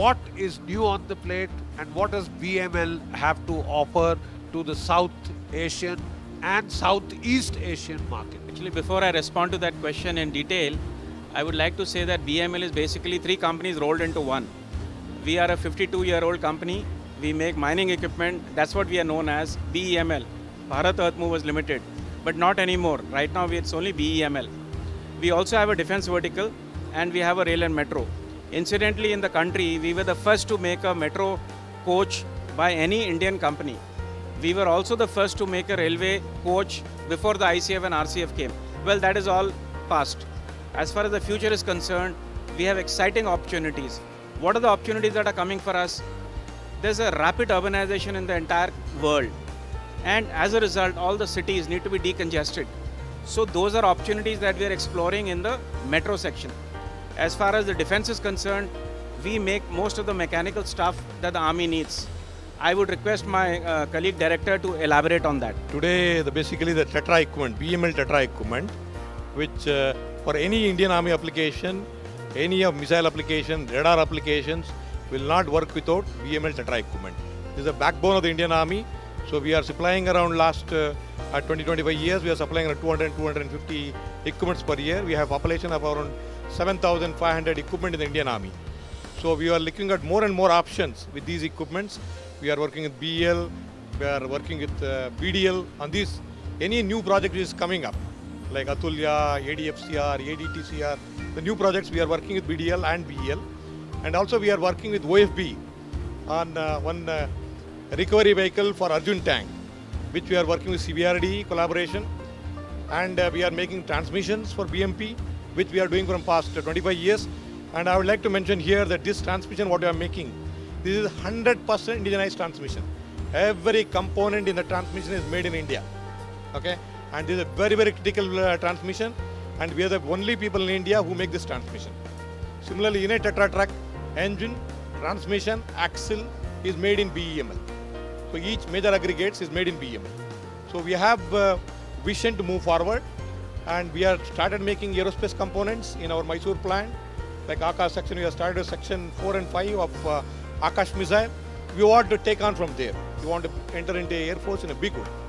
what is new on the plate and what does BML have to offer to the South Asian and Southeast Asian market? Actually, before I respond to that question in detail, I would like to say that BML is basically three companies rolled into one. We are a 52-year-old company. We make mining equipment. That's what we are known as, BEML, Bharat Earth Movers Limited. But not anymore. Right now, it's only BEML. We also have a defense vertical and we have a rail and metro. Incidentally, in the country, we were the first to make a metro coach by any Indian company. We were also the first to make a railway coach before the ICF and RCF came. Well, that is all past. As far as the future is concerned, we have exciting opportunities. What are the opportunities that are coming for us? There's a rapid urbanization in the entire world. And as a result, all the cities need to be decongested. So those are opportunities that we are exploring in the metro section. As far as the defense is concerned, we make most of the mechanical stuff that the army needs. I would request my colleague director to elaborate on that. Today, basically the Tetra equipment, BML Tetra equipment, which for any Indian Army application, any of missile application, radar applications, will not work without BML Tetra equipment. This is the backbone of the Indian Army. So we are supplying around last 20-25 years, we are supplying around 200-250 equipments per year. We have population of around 7,500 equipment in the Indian Army. So we are looking at more and more options with these equipments. We are working with BEL, we are working with BDL on this. Any new project is coming up, like Atulya, ADFCR, ADTCR. The new projects we are working with BDL and BEL. And also we are working with OFB on one recovery vehicle for Arjun tank, which we are working with CBRD collaboration. And we are making transmissions for BMP, which we are doing from past 25 years. And I would like to mention here that this transmission, what we are making, this is 100% indigenized transmission. Every component in the transmission is made in India. Okay? And this is a very, very critical transmission. And we are the only people in India who make this transmission. Similarly, in a Tetra truck, engine, transmission, axle is made in BEML. So each major aggregates is made in BEML. So we have vision to move forward. And we have started making aerospace components in our Mysore plant. Like Akash section, we have started section 4 and 5 of Akash missile. We want to take on from there. We want to enter into Air Force in a big way.